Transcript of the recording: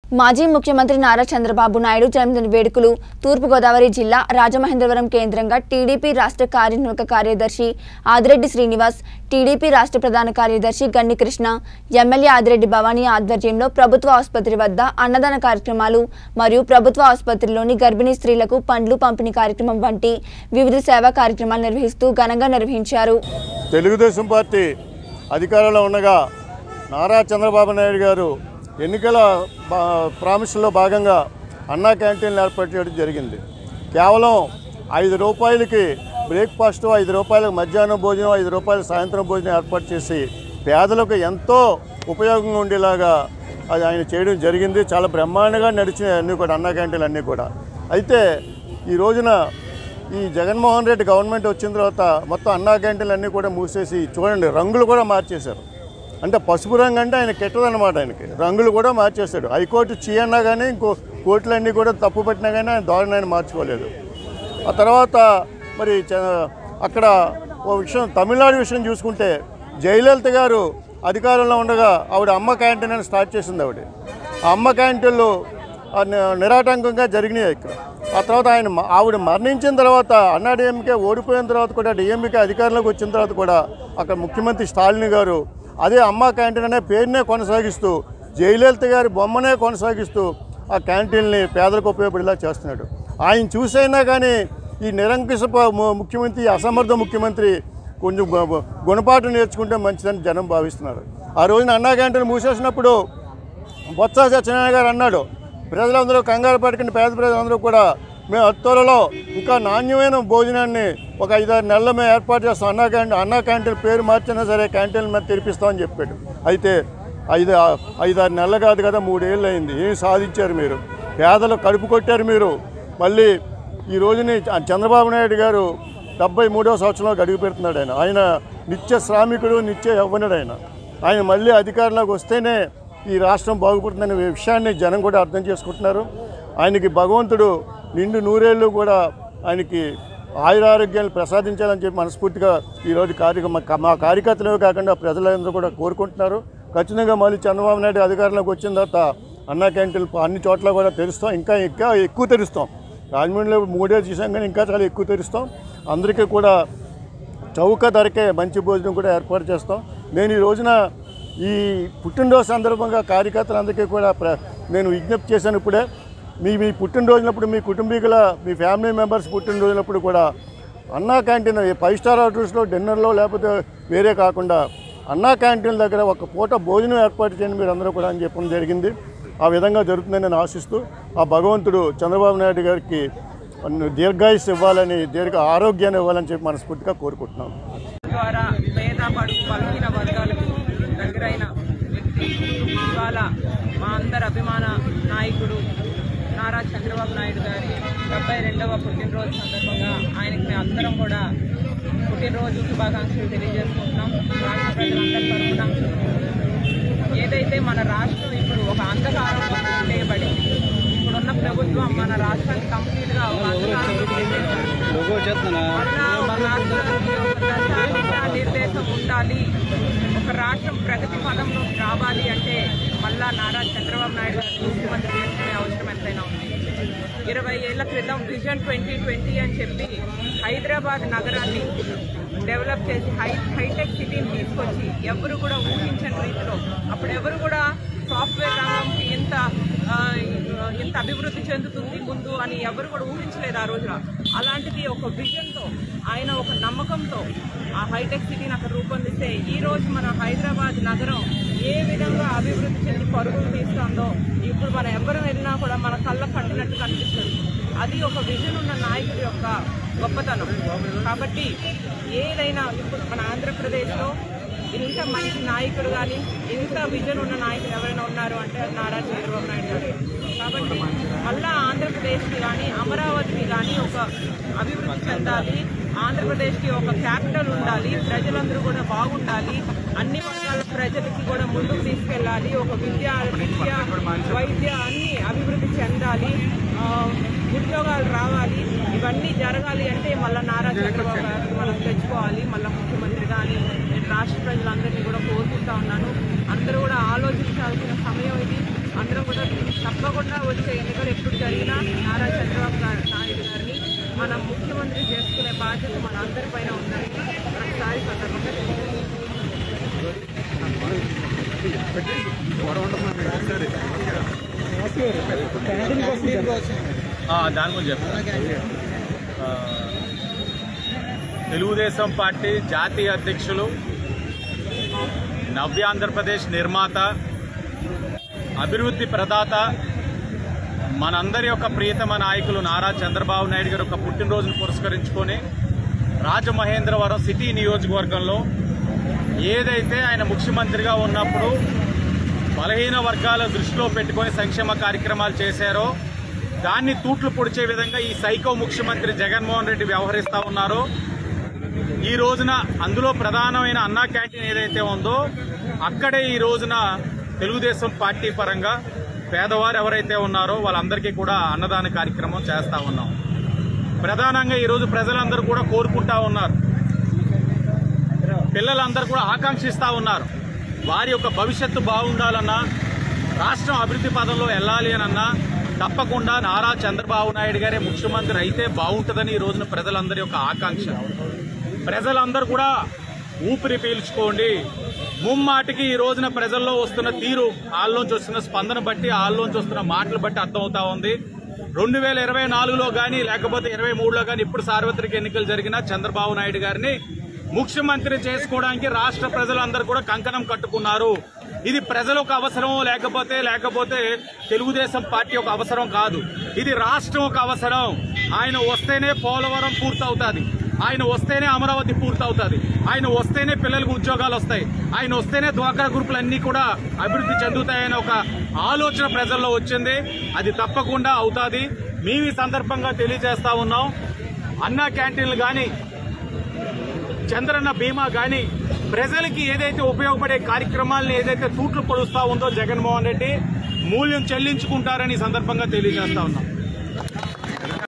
మాజీ ముఖ్యమంత్రి నారా చంద్రబాబు నాయుడు జన్మదిన వేడుకలు తూర్పుగోదావరి జిల్లా రాజమహేంద్రవరం కేంద్రంగా టీడీపీ రాష్ట్ర కార్యనిర్వాహక కార్యదర్శి ఆదిరెడ్డి శ్రీనివాస్, టీడీపీ రాష్ట్ర ప్రధాన కార్యదర్శి గన్ని కృష్ణ, ఎమ్మెల్యే ఆదిరెడ్డి భవానీ ఆధ్వర్యంలో ప్రభుత్వ ఆసుపత్రి వద్ద అన్నదాన కార్యక్రమాలు మరియు ప్రభుత్వ ఆసుపత్రిలోని గర్భిణీ స్త్రీలకు పండ్లు పంపిణీ కార్యక్రమం వంటి వివిధ సేవా కార్యక్రమాలు నిర్వహిస్తూ ఘనంగా నిర్వహించారు. తెలుగుదేశం పార్టీ అధికారంలో ఉండగా నారా చంద్రబాబు నాయుడు గారు ఎన్నికల ప్రామిస్లో భాగంగా అన్నా క్యాంటీన్లు ఏర్పాటు చేయడం జరిగింది. కేవలం 5 రూపాయలకి బ్రేక్ఫాస్ట్, 5 రూపాయలకు మధ్యాహ్నం భోజనం, 5 రూపాయల సాయంత్రం భోజనం ఏర్పాటు చేసి పేదలకు ఎంతో ఉపయోగంగా ఉండేలాగా అది ఆయన చేయడం జరిగింది. చాలా బ్రహ్మాండంగా నడిచినాయి అన్నీ కూడా, అన్నా క్యాంటీన్లు అన్నీ కూడా. అయితే ఈ రోజున ఈ జగన్మోహన్ రెడ్డి గవర్నమెంట్ వచ్చిన తర్వాత మొత్తం అన్నా క్యాంటీన్లు అన్నీ కూడా మూసేసి చూడండి, రంగులు కూడా మార్చేశారు. అంటే పసుపు రంగు అంటే ఆయన కెట్టదనమాట, ఆయనకి రంగులు కూడా మార్చేస్తాడు. హైకోర్టు చీయన్నా కానీ ఇంకో కోర్టులన్నీ కూడా తప్పు పెట్టినా కానీ ఆయన ధోరణిని మార్చుకోలేదు. ఆ తర్వాత మరి అక్కడ ఓ విషయం, తమిళనాడు విషయం చూసుకుంటే జయలలిత గారు అధికారంలో ఉండగా ఆవిడ అమ్మ క్యాంటీన్ అని స్టార్ట్ చేసింది. ఆ అమ్మ క్యాంటీన్లు నిరాటంకంగా జరిగినాయి ఇక్కడ. ఆ తర్వాత ఆవిడ మరణించిన తర్వాత అన్నా డిఎంకే ఓడిపోయిన తర్వాత కూడా, డిఎంకే అధికారంలోకి వచ్చిన తర్వాత కూడా అక్కడ ముఖ్యమంత్రి స్టాలిన్ గారు అదే అమ్మ క్యాంటీన్ అనే పేరునే కొనసాగిస్తూ, జయలలిత గారి బొమ్మనే కొనసాగిస్తూ ఆ క్యాంటీన్ని పేదలకు ఉపయోగపడేలా చేస్తున్నాడు. ఆయన చూసైనా కానీ ఈ నిరంకుశ ముఖ్యమంత్రి, అసమర్థ ముఖ్యమంత్రి కొంచెం గుణపాఠం నేర్చుకుంటే మంచిదని జనం భావిస్తున్నారు. ఆ రోజున అన్నా క్యాంటీన్ మూసేసినప్పుడు బొత్స సత్యనారాయణ గారు అన్నాడు, ప్రజలందరూ కంగారు పడకండి, పేద ప్రజలందరూ కూడా మేము త్వరలో ఇంకా నాణ్యమైన భోజనాన్ని ఒక 5-6 నెలల మేము ఏర్పాటు చేస్తాం, అన్నా క్యాంటీన్ పేరు మార్చినా సరే క్యాంటీన్ మీద తెరిపిస్తామని చెప్పాడు. అయితే 5-6 నెలలు కాదు కదా, 3 ఏళ్ళు అయింది. ఏం సాధించారు మీరు? పేదలు కడుపు కొట్టారు మీరు. మళ్ళీ ఈ రోజుని చంద్రబాబు నాయుడు గారు 73వ సంవత్సరంలో అడుగు పెడుతున్నాడు. ఆయన నిత్య శ్రామికుడు, నిత్య యవ్వనుడు. ఆయన మళ్ళీ అధికారంలోకి వస్తేనే ఈ రాష్ట్రం బాగుపడుతుందనే విషయాన్ని జనం కూడా అర్థం చేసుకుంటున్నారు. ఆయనకి భగవంతుడు నిండు నూరేళ్ళు కూడా ఆయనకి ఆయురారోగ్యాలు ప్రసాదించాలని చెప్పి మనస్ఫూర్తిగా ఈరోజు మా కార్యకర్తలే కాకుండా ప్రజలందరూ కూడా కోరుకుంటున్నారు. ఖచ్చితంగా మళ్ళీ చంద్రబాబు నాయుడు అధికారంలోకి వచ్చిన తర్వాత అన్నా క్యాంటీన్లు అన్ని చోట్ల కూడా తెరుస్తాం, ఇంకా ఎక్కువ తెరుస్తాం. రాజమండ్రిలో 3 చేసాం కానీ ఇంకా చాలా ఎక్కువ తెరుస్తాం. అందరికీ కూడా చౌక ధరకే మంచి భోజనం కూడా ఏర్పాటు చేస్తాం. నేను ఈ రోజున ఈ పుట్టినరోజు సందర్భంగా కార్యకర్తలందరికీ కూడా నేను విజ్ఞప్తి చేశాను. ఇప్పుడే మీ పుట్టినరోజునప్పుడు, మీ కుటుంబీకుల, మీ ఫ్యామిలీ మెంబర్స్ పుట్టినరోజునప్పుడు కూడా అన్నా క్యాంటీన్ 5 స్టార్ హోటల్స్లో డిన్నర్లో లేకపోతే వేరే కాకుండా అన్నా క్యాంటీన్ దగ్గర ఒక పూట భోజనం ఏర్పాటు చేయండి మీరు అందరూ కూడా అని చెప్పడం జరిగింది. ఆ విధంగా జరుగుతుందని నేను ఆశిస్తూ, ఆ భగవంతుడు చంద్రబాబు నాయుడు గారికి దీర్ఘాయుస్సు ఇవ్వాలని, దీర్ఘ ఆరోగ్యాన్ని ఇవ్వాలని చెప్పి మనస్ఫూర్తిగా కోరుకుంటున్నాం. ద్వారా పేద బలహీన వర్గాలకు దగ్గరైన వ్యక్తి ఇవాళ మా అందరి అభిమాన నాయకుడు నారా చంద్రబాబు నాయుడు గారి 72వ పుట్టినరోజు సందర్భంగా ఆయనకి మేము అందరం కూడా పుట్టినరోజు శుభాకాంక్షలు తెలియజేసుకుంటున్నాం. రాష్ట్ర ప్రజలందరి తరఫున ఏదైతే మన రాష్ట్రం ఇప్పుడు ఒక అంధకారంలో చేయబడింది, ఇప్పుడున్న ప్రభుత్వం మన రాష్ట్రాన్ని కంప్లీట్గా ఒక అంధకారంలో నిర్దేశం ఉండాలి. ఒక రాష్ట్రం ప్రగతి పదంలో రావాలి అంటే మళ్ళా నారా చంద్రబాబు నాయుడు గారిని ముఖ్యమంత్రి చేసుకునే అవసరం ఎంతైనా ఉంది. 20 ఏళ్ల క్రితం విజన్ 2020 అని చెప్పి హైదరాబాద్ నగరాన్ని డెవలప్ చేసి హైటెక్ సిటీని తీసుకొచ్చి ఎవరు కూడా ఊహించని రీతిలో, అప్పుడు ఎవరు కూడా సాఫ్ట్వేర్ రంగంకి ఎంత అభివృద్ధి చెందుతుంది ముందు అని ఎవరు కూడా ఊహించలేదు ఆ రోజున. అలాంటిది ఒక విజన్తో, ఆయన ఒక నమ్మకంతో ఆ హైటెక్ సిటీని అక్కడ రూపొందిస్తే ఈరోజు మన హైదరాబాద్ నగరం ఏ విధంగా అభివృద్ధి చెంది పరుగులు తీస్తుందో ఇప్పుడు మనం ఎవరు వెళ్ళినా కూడా మన కళ్ళ కట్టినట్టు కనిపిస్తుంది. అది ఒక విజన్ ఉన్న నాయకుడి యొక్క గొప్పతనం. కాబట్టి ఏదైనా ఇప్పుడు మన ఆంధ్రప్రదేశ్లో ఇంత మంచి నాయకుడు కానీ, ఇంత విజన్ ఉన్న నాయకులు ఎవరైనా ఉన్నారు అంటే నారా చంద్రబాబు నాయుడు గారు. కాబట్టి మళ్ళా ఆంధ్రప్రదేశ్కి కానీ, అమరావతికి కానీ ఒక అభివృద్ధి చెందాలి, ఆంధ్రప్రదేశ్కి ఒక క్యాపిటల్ ఉండాలి, ప్రజలందరూ కూడా బాగుండాలి, అన్ని వర్గాల ప్రజలకి కూడా ముందుకు తీసుకెళ్ళాలి, ఒక విద్య, వైద్య అన్ని అభివృద్ధి చెందాలి, ఉద్యోగాలు రావాలి. ఇవన్నీ జరగాలి అంటే మళ్ళీ నారా చంద్రబాబు గారిని మనం తెచ్చుకోవాలి మళ్ళీ ముఖ్యమంత్రి. కానీ నేను రాష్ట్ర ప్రజలందరినీ కూడా కోరుకుంటా ఉన్నాను, అందరూ కూడా ఆలోచించాల్సిన సమయం ఇది. అందరం కూడా తప్పకుండా వచ్చే ఎన్నికలు ఎప్పుడు జరిగినా నారా చంద్రబాబు నాయుడు గారిని మనం ముఖ్యమంత్రి చేసుకునే బాధ్యత మన అందరిపైన ఉందని ఒకసారి సందర్భంగా దాని గురించి చెప్తాను. తెలుగుదేశం పార్టీ జాతీయ అధ్యక్షులు, నవ్యాంధ్రప్రదేశ్ నిర్మాత, అభివృద్ధి ప్రదాత, మనందరి యొక్క ప్రియతమ నాయకులు నారా చంద్రబాబు నాయుడు గారు ఒక పుట్టినరోజును పురస్కరించుకొని రాజమహేంద్రవరం సిటీ నియోజకవర్గంలో ఏదైతే ఆయన ముఖ్యమంత్రిగా ఉన్నప్పుడు బలహీన వర్గాల దృష్టిలో పెట్టుకొని సంక్షేమ కార్యక్రమాలు చేశారో దాన్ని తూట్లు పొడిచే విధంగా ఈ సైకో ముఖ్యమంత్రి జగన్మోహన్ రెడ్డి వ్యవహరిస్తూ ఉన్నారో, ఈ రోజున అందులో ప్రధానమైన అన్నా క్యాంటీన్ ఏదైతే ఉందో అక్కడే ఈ రోజున తెలుగుదేశం పార్టీ పరంగా పేదవారు ఎవరైతే ఉన్నారో వాళ్ళందరికీ కూడా అన్నదాన కార్యక్రమం చేస్తూ ఉన్నాం. ప్రధానంగా ఈరోజు ప్రజలందరూ కూడా కోరుకుంటా ఉన్నారు, పిల్లలందరూ కూడా ఆకాంక్షిస్తూ ఉన్నారు, వారి యొక్క భవిష్యత్తు బాగుండాలన్నా, రాష్ట్రం అభివృద్ధి పదంలో వెళ్ళాలి అనన్నా తప్పకుండా నారా చంద్రబాబు నాయుడు గారే ముఖ్యమంత్రి అయితే బాగుంటుందని ఈ రోజున ప్రజలందరి యొక్క ఆకాంక్ష. ప్రజలందరూ కూడా ఊపిరి పీల్చుకోండి. ముమ్మాటికి ఈ రోజున ప్రజల్లో వస్తున్న తీరు, వాళ్ళలోంచి వస్తున్న స్పందన బట్టి, వాళ్ళలోంచి వస్తున్న మాటలు బట్టి అర్థమవుతా ఉంది. 2024లో కానీ లేకపోతే 23లో కానీ ఇప్పుడు సార్వత్రిక ఎన్నికలు జరిగినా చంద్రబాబు నాయుడు గారిని ముఖ్యమంత్రి చేసుకోవడానికి రాష్ట్ర ప్రజలందరూ కూడా కంకణం కట్టుకున్నారు. ఇది ప్రజలకు అవసరం లేకపోతే తెలుగుదేశం పార్టీ ఒక అవసరం కాదు, ఇది రాష్ట్రం ఒక అవసరం. ఆయన వస్తేనే పోలవరం పూర్తవుతుంది, ఆయన వస్తేనే అమరావతి పూర్తవుతుంది, ఆయన వస్తేనే పిల్లలకు ఉద్యోగాలు వస్తాయి, ఆయన వస్తేనే డ్వాక్రా గ్రూపులన్నీ కూడా అభివృద్ధి చెందుతాయని ఒక ఆలోచన ప్రజల్లో వచ్చింది. అది తప్పకుండా అవుతుంది. మేము ఈ సందర్భంగా తెలియజేస్తా ఉన్నాం, అన్నా క్యాంటీన్లు కానీ చంద్రన్న బీమా కానీ ప్రజలకి ఏదైతే ఉపయోగపడే కార్యక్రమాలను ఏదైతే తూట్లు పొడుస్తా ఉందో జగన్మోహన్ రెడ్డి మూల్యం చెల్లించుకుంటారని సందర్భంగా తెలియజేస్తా ఉన్నాం.